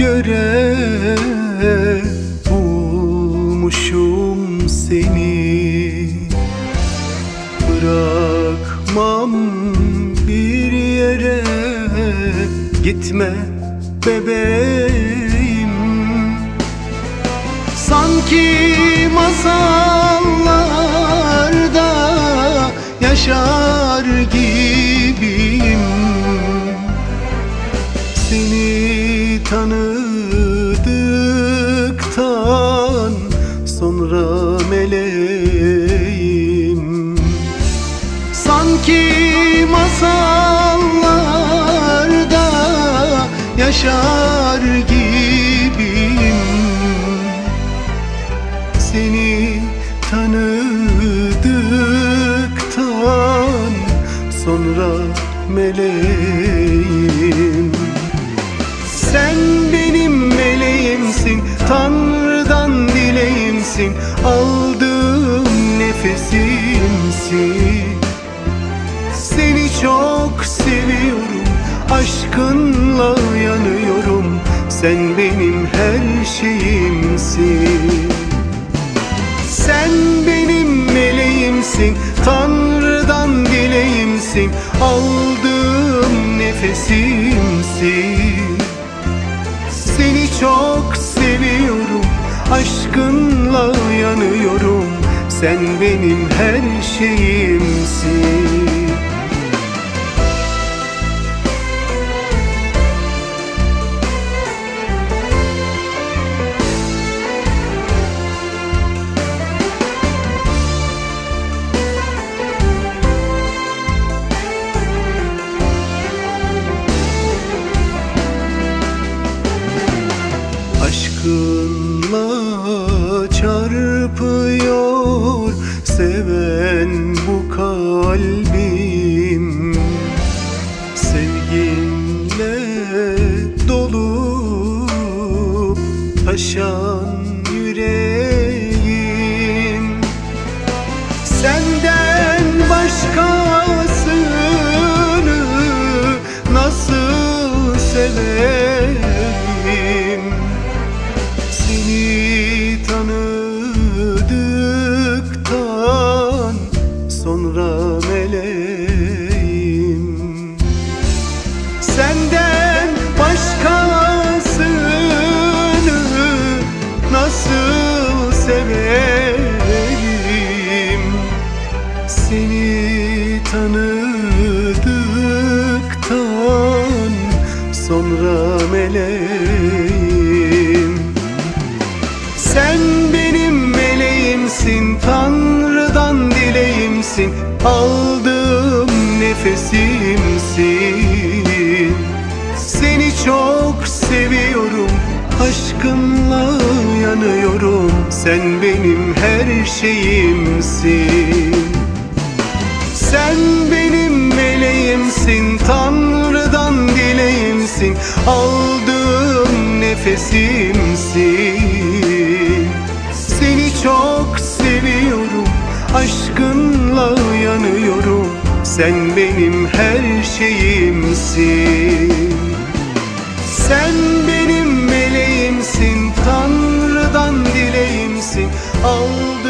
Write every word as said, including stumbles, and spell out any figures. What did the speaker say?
göre bulmuşum seni. Bırakmam bir yere, gitme bebeğim. Sanki masallarda yaşar gibiyim. Seni tanıdıktan sonra meleğim. Sanki masallarda yaşar gibiyim. Seni tanıdıktan sonra meleğim. Sen benim meleğimsin, Tanrı'dan dileğimsin, aldığım nefesimsin. Seni çok seviyorum, aşkınla yanıyorum. Sen benim her şeyimsin. Sen benim meleğimsin, Tanrı'dan dileğimsin, aldığım nefesimsin. Seni çok seviyorum, aşkınla yanıyorum. Sen benim her şeyimsin. Aşkınla çarpıyor seven bu kalbim. Sevginle dolup taşan yüreğim. Senden başkasını nasıl severim? Seni tanıdıktan sonra meleğim. Senden başkasını nasıl severim? Seni tanıdıktan sonra meleğim. Sen benim meleğimsin, Tanrı'dan dileğimsin, aldığım nefesimsin. Seni çok seviyorum, aşkınla yanıyorum. Sen benim her şeyimsin. Sen benim meleğimsin, Tanrı'dan dileğimsin, aldığım nefesimsin. Seni çok seviyorum, aşkınla yanıyorum. Sen benim her şeyimsin. Sen benim meleğimsin, Tanrı'dan dileğimsin, aldığım